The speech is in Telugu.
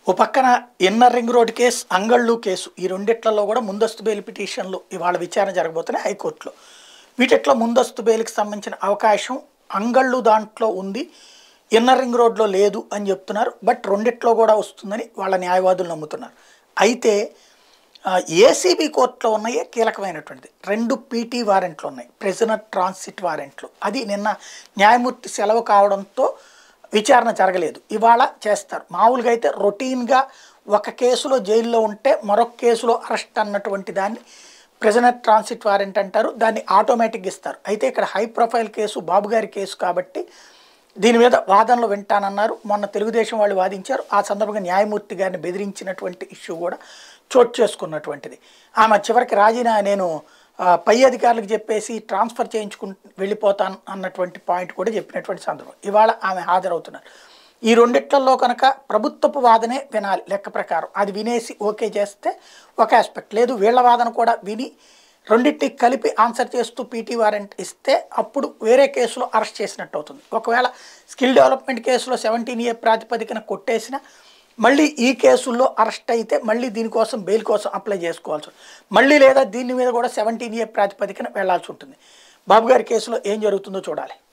ఓ పక్కన ఇన్నర్ రింగ్ రోడ్ కేసు, అంగళ్ళు కేసు, ఈ రెండిట్లలో కూడా ముందస్తు బెయిల్ పిటిషన్లు ఇవాళ విచారణ జరగబోతున్నాయి హైకోర్టులో. వీటిట్లో ముందస్తు బెయిల్కి సంబంధించిన అవకాశం అంగళ్ళు దాంట్లో ఉంది, ఇన్నర్ రింగ్ రోడ్లో లేదు అని చెప్తున్నారు. బట్ రెండిట్లో కూడా వస్తుందని వాళ్ళ న్యాయవాదులు నమ్ముతున్నారు. అయితే ఏసీబీ కోర్టులో ఉన్నాయే కీలకమైనటువంటిది. 2 పీటీ వారెంట్లు ఉన్నాయి, ప్రిజనర్ ట్రాన్సిట్ వారెంట్లు. అది నిన్న న్యాయమూర్తి సెలవు కావడంతో విచారణ జరగలేదు. ఇవాళ చేస్తారు. మామూలుగా అయితే రొటీన్గా ఒక కేసులో జైల్లో ఉంటే మరొక కేసులో అరెస్ట్ అన్నటువంటి దాన్ని ప్రిజనర్ ట్రాన్సిట్ వారెంట్ అంటారు. దాన్ని ఆటోమేటిక్గా ఇస్తారు. అయితే ఇక్కడ హై ప్రొఫైల్ కేసు, బాబు గారి కేసు కాబట్టి దీని మీద వాదనలు వింటానన్నారు. మొన్న తెలుగుదేశం వాళ్ళు వాదించారు. ఆ సందర్భంగా న్యాయమూర్తి గారిని బెదిరించినటువంటి ఇష్యూ కూడా చోటు చేసుకున్నటువంటిది. ఆమె చివరికి నేను పై అధికారులకు చెప్పేసి ట్రాన్స్ఫర్ వెళ్ళిపోతాను అన్నటువంటి పాయింట్ కూడా చెప్పినటువంటి సందర్భం. ఇవాళ ఆమె హాజరవుతున్నారు. ఈ రెండిట్లలో కనుక ప్రభుత్వపు వాదనే వినాలి లెక్క ప్రకారం. అది వినేసి ఓకే చేస్తే ఒక ఆస్పెక్ట్, లేదు వీళ్ళ వాదన కూడా విని రెండింటికి కలిపి ఆన్సర్ చేస్తూ పీటీ వారెంట్ ఇస్తే అప్పుడు వేరే కేసులో అరెస్ట్ చేసినట్టు అవుతుంది. ఒకవేళ స్కిల్ డెవలప్మెంట్ కేసులో 17A ప్రాతిపదికన కొట్టేసిన మళ్ళీ ఈ కేసుల్లో అరెస్ట్ అయితే మళ్ళీ దీనికోసం బెయిల్ కోసం అప్లై చేసుకోవాల్సి ఉంటుంది. మళ్ళీ లేదా దీని మీద కూడా 17A ప్రాతిపదికన వెళ్లాల్సి ఉంటుంది. బాబు గారి కేసులో ఏం జరుగుతుందో చూడాలి.